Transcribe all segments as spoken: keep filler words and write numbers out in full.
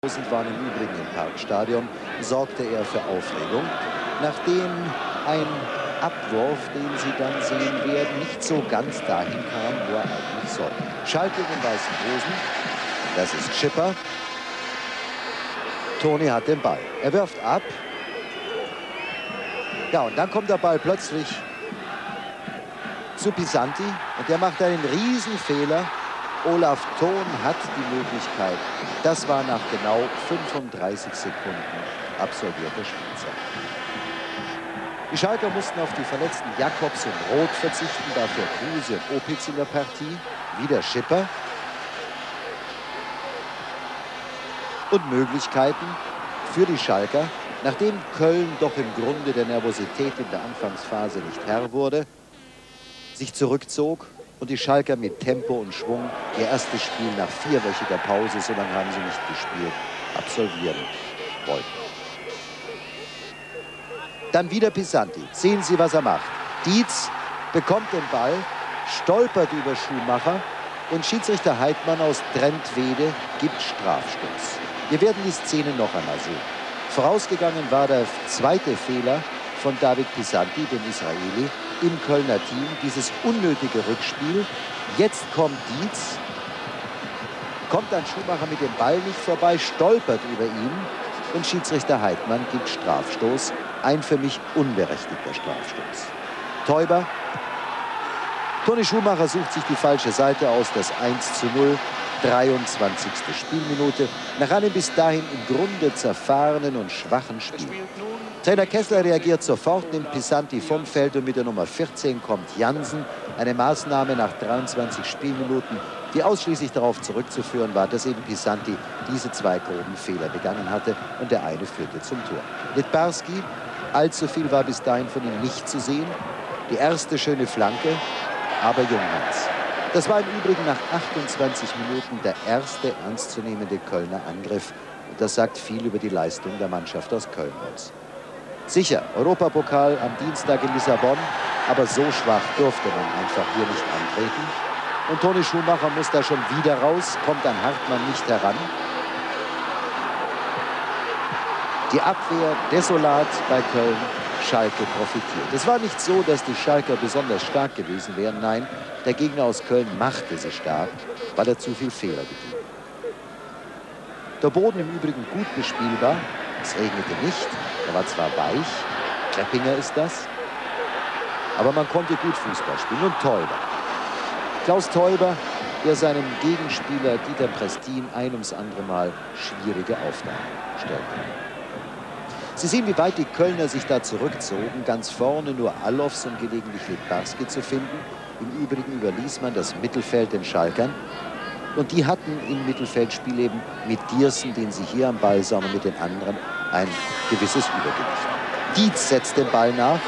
waren im Übrigen im Parkstadion, sorgte er für Aufregung, nachdem ein Abwurf, den Sie dann sehen werden, nicht so ganz dahin kam, wo er eigentlich soll. Schalke in den weißen Hosen, das ist Schipper. Toni hat den Ball. Er wirft ab. Ja, und dann kommt der Ball plötzlich zu Pisanti und der macht einen Riesenfehler. Olaf Thon hat die Möglichkeit. Das war nach genau fünfunddreißig Sekunden absolvierter Spielzeit. Die Schalker mussten auf die verletzten Jakobs und Roth verzichten, dafür Kruse und Opitz in der Partie. Wieder Schipper. Und Möglichkeiten für die Schalker, nachdem Köln doch im Grunde der Nervosität in der Anfangsphase nicht Herr wurde, sich zurückzog und die Schalker mit Tempo und Schwung ihr erstes Spiel nach vierwöchiger Pause, so lange haben sie nicht gespielt, absolvieren wollten. Dann wieder Pisanti. Sehen Sie, was er macht. Dietz bekommt den Ball, stolpert über Schumacher und Schiedsrichter Heidmann aus Drentwede gibt Strafstoß. Wir werden die Szene noch einmal sehen. Vorausgegangen war der zweite Fehler von David Pisanti, dem Israeli, im Kölner Team. Dieses unnötige Rückspiel. Jetzt kommt Dietz, kommt an Schumacher mit dem Ball nicht vorbei, stolpert über ihn und Schiedsrichter Heidmann gibt Strafstoß. Ein für mich unberechtigter Strafstoß. Teuber. Toni Schumacher sucht sich die falsche Seite aus, das eins zu null. dreiundzwanzigste Spielminute, nach einem bis dahin im Grunde zerfahrenen und schwachen Spiel. Trainer Kessler reagiert sofort, nimmt Pisanti vom Feld und mit der Nummer vierzehn kommt Jansen. Eine Maßnahme nach dreiundzwanzig Spielminuten, die ausschließlich darauf zurückzuführen war, dass eben Pisanti diese zwei groben Fehler begangen hatte und der eine führte zum Tor. Littbarski, allzu viel war bis dahin von ihm nicht zu sehen. Die erste schöne Flanke, aber Junghans. Das war im Übrigen nach achtundzwanzig Minuten der erste ernstzunehmende Kölner Angriff. Und das sagt viel über die Leistung der Mannschaft aus Köln aus. Sicher, Europapokal am Dienstag in Lissabon, aber so schwach durfte man einfach hier nicht antreten. Und Toni Schumacher muss da schon wieder raus, kommt an Hartmann nicht heran. Die Abwehr desolat bei Köln. Schalke profitiert. Es war nicht so, dass die Schalker besonders stark gewesen wären. Nein, der Gegner aus Köln machte sie stark, weil er zu viel Fehler beging. Der Boden im Übrigen gut bespielbar. Es regnete nicht. Er war zwar weich, Kleppinger ist das, aber man konnte gut Fußball spielen. Und Teuber. Klaus Teuber, der seinem Gegenspieler Dieter Prestin ein ums andere Mal schwierige Aufgaben stellte. Sie sehen, wie weit die Kölner sich da zurückzogen. Ganz vorne nur Allofs und gelegentlich Littbarski zu finden. Im Übrigen überließ man das Mittelfeld den Schalkern. Und die hatten im Mittelfeldspiel eben mit Diersen, den sie hier am Ball sahen, und mit den anderen ein gewisses Übergewicht. Dietz setzt den Ball nach.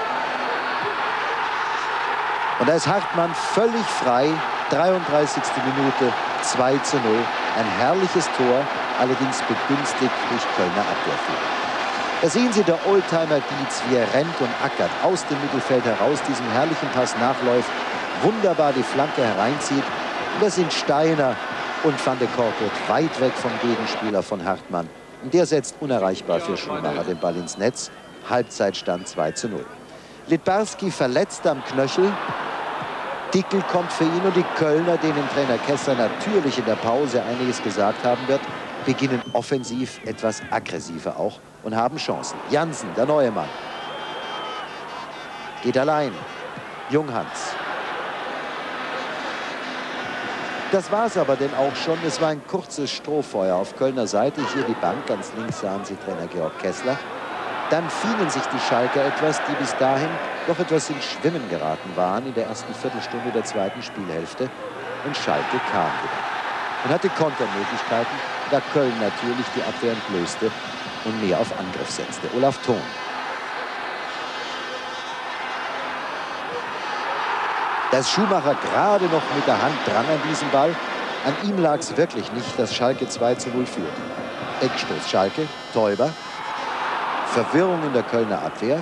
Und da ist Hartmann völlig frei. dreiunddreißigste Minute, zwei zu null. Ein herrliches Tor, allerdings begünstigt durch Kölner Abwehrfehler. Da sehen Sie der Oldtimer Dietz, wie er rennt und ackert, aus dem Mittelfeld heraus, diesem herrlichen Pass nachläuft, wunderbar die Flanke hereinzieht. Und das sind Steiner und Van de Korkut weit weg vom Gegenspieler von Hartmann. Und der setzt unerreichbar für Schumacher den Ball ins Netz. Halbzeitstand zwei zu null. Littbarski verletzt am Knöchel. Dickel kommt für ihn und die Kölner, denen Trainer Kessler natürlich in der Pause einiges gesagt haben wird, beginnen offensiv etwas aggressiver auch und haben Chancen. Jansen, der neue Mann, geht allein. Junghans. Das war es aber denn auch schon. Es war ein kurzes Strohfeuer auf Kölner Seite. Hier die Bank, ganz links sahen Sie Trainer Georg Kessler. Dann fingen sich die Schalker etwas, die bis dahin doch etwas ins Schwimmen geraten waren in der ersten Viertelstunde der zweiten Spielhälfte. Und Schalke kam wieder und hatte Kontermöglichkeiten, da Köln natürlich die Abwehr entblößte und mehr auf Angriff setzte. Olaf Thon. Da ist Schumacher gerade noch mit der Hand dran an diesem Ball. An ihm lag es wirklich nicht, dass Schalke zwei zu null führt. Eckstoß Schalke, Teuber. Verwirrung in der Kölner Abwehr.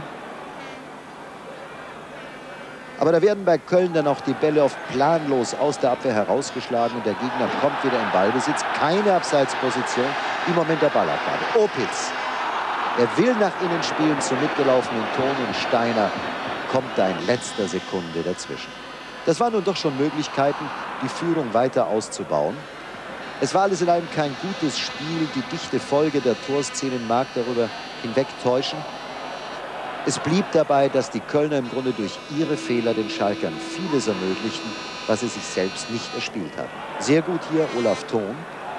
Aber da werden bei Köln dann auch die Bälle oft planlos aus der Abwehr herausgeschlagen und der Gegner kommt wieder im Ballbesitz. Keine Abseitsposition. Im Moment der Ballabgabe. Opitz. Er will nach innen spielen zum mitgelaufenen Ton und Steiner kommt da in letzter Sekunde dazwischen. Das waren nun doch schon Möglichkeiten, die Führung weiter auszubauen. Es war alles in allem kein gutes Spiel. Die dichte Folge der Torszenen mag darüber hinweg täuschen. Es blieb dabei, dass die Kölner im Grunde durch ihre Fehler den Schalkern vieles ermöglichten, was sie sich selbst nicht erspielt hatten. Sehr gut hier Olaf Thon.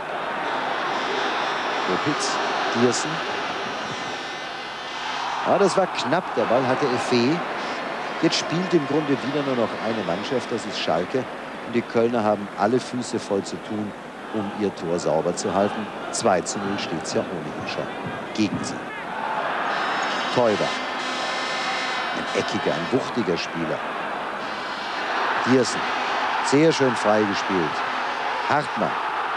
Opitz, Diersen. Ja, das war knapp, der Ball hatte Effe. Jetzt spielt im Grunde wieder nur noch eine Mannschaft, das ist Schalke. Und die Kölner haben alle Füße voll zu tun, um ihr Tor sauber zu halten. zwei zu null steht es ja ohnehin schon gegen sie. Teuber. Ein eckiger, ein wuchtiger Spieler. Diersen. Sehr schön freigespielt. Hartmann.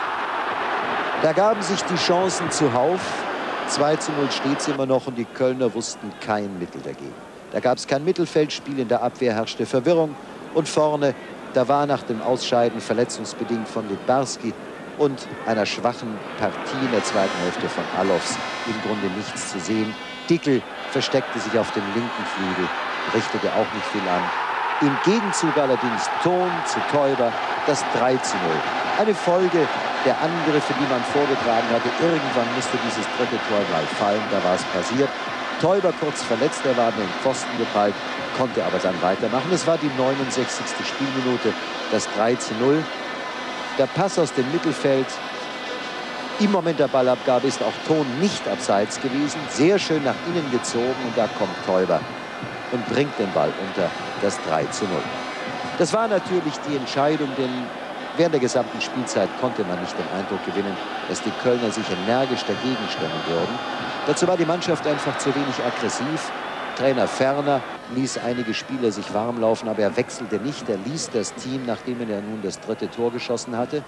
Da gaben sich die Chancen zuhauf. zwei zu null steht es immer noch und die Kölner wussten kein Mittel dagegen. Da gab es kein Mittelfeldspiel, in der Abwehr herrschte Verwirrung. Und vorne, da war nach dem Ausscheiden verletzungsbedingt von Littbarski und einer schwachen Partie in der zweiten Hälfte von Alofs im Grunde nichts zu sehen. Dickel versteckte sich auf dem linken Flügel, richtete auch nicht viel an. Im Gegenzug allerdings Thon zu Teuber, das drei zu null. Eine Folge der Angriffe, die man vorgetragen hatte. Irgendwann musste dieses dritte Tor mal fallen, da war es passiert. Teuber kurz verletzt, er war an den Pfosten geprallt, konnte aber dann weitermachen. Es war die neunundsechzigste Spielminute, das drei zu null. Der Pass aus dem Mittelfeld. Im Moment der Ballabgabe ist auch Thon nicht abseits gewesen. Sehr schön nach innen gezogen und da kommt Teuber und bringt den Ball unter das drei zu null. Das war natürlich die Entscheidung, denn während der gesamten Spielzeit konnte man nicht den Eindruck gewinnen, dass die Kölner sich energisch dagegen stemmen würden. Dazu war die Mannschaft einfach zu wenig aggressiv. Trainer Ferner ließ einige Spieler sich warm laufen, aber er wechselte nicht. Er ließ das Team, nachdem er nun das dritte Tor geschossen hatte.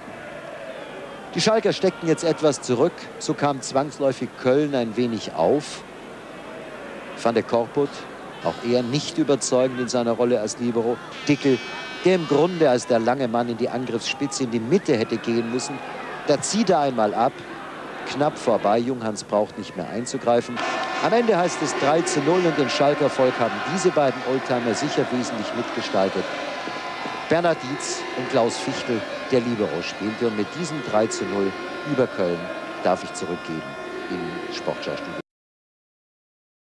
Die Schalker steckten jetzt etwas zurück. So kam zwangsläufig Köln ein wenig auf. Van der Korput, auch er nicht überzeugend in seiner Rolle als Libero. Dickel, der im Grunde als der lange Mann in die Angriffsspitze in die Mitte hätte gehen müssen. Da zieht er einmal ab. Knapp vorbei, Junghans braucht nicht mehr einzugreifen. Am Ende heißt es drei zu null und den Schalker Volk haben diese beiden Oldtimer sicher wesentlich mitgestaltet. Bernhard Dietz und Klaus Fichtel, der Libero spielte. Und mit diesem drei zu null über Köln darf ich zurückgeben im Sportschaustudio.